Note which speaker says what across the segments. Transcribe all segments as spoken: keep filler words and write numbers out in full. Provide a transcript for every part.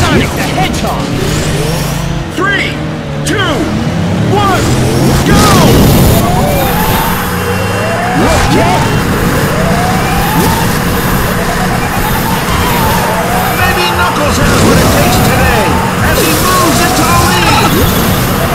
Speaker 1: Sonic the Hedgehog!
Speaker 2: Three, two, one, go!
Speaker 1: Okay!
Speaker 2: Maybe Knuckles has what it takes today as he moves into the lead!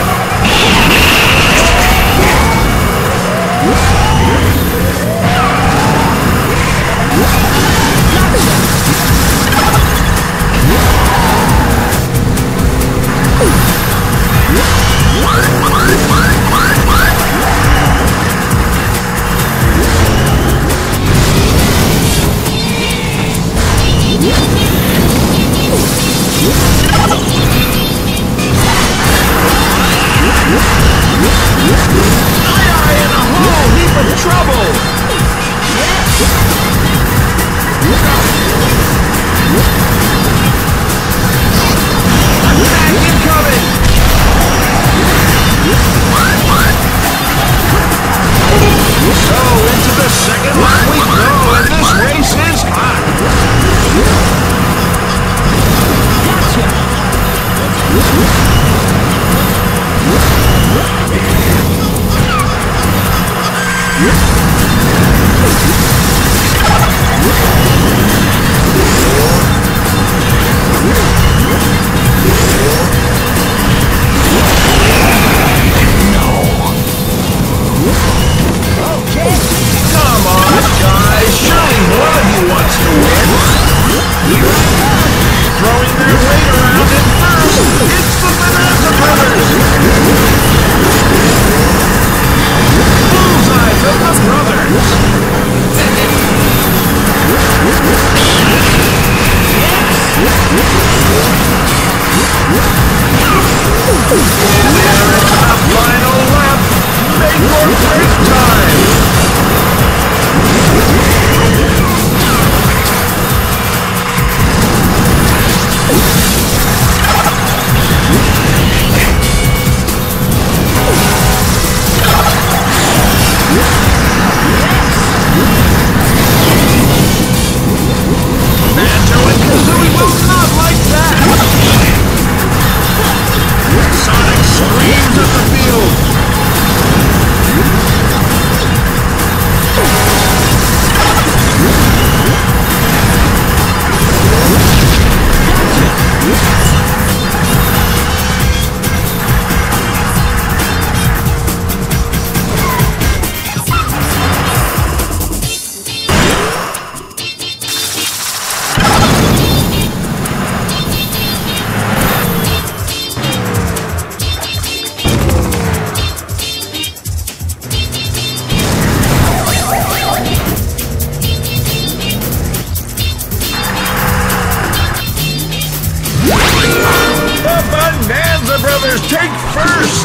Speaker 2: Take first!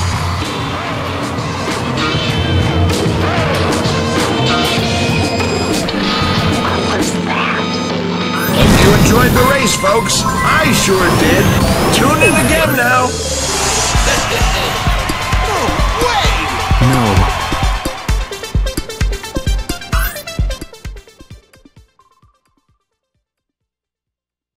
Speaker 2: Hope you enjoyed the race, folks. I sure did. Tune in again now.
Speaker 1: No way!
Speaker 3: No.